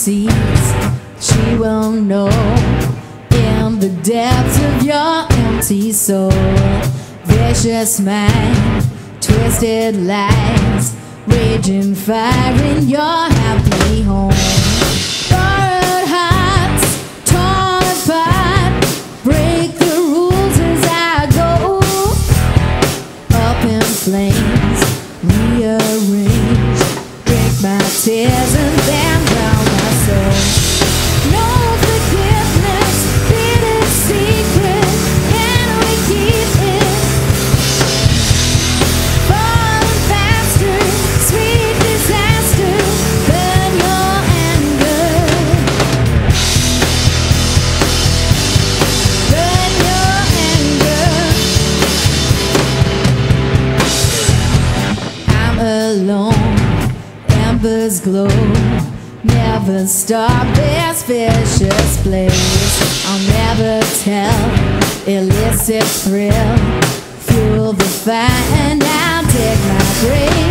sees, she will know. In the depths of your empty soul, vicious mind, twisted lies, raging fire in your happy home. Borrowed hearts, torn apart, break the rules as I go. Up in flames, rearrange, break my tears and then drown my soul. No forgiveness, bitter secret, can we keep it? Falling faster, sweet disaster, burn your anger. Burn your anger. I'm alone, embers glow. Never stop this vicious place. I'll never tell, illicit thrill. Fuel the fire and I'll take my break.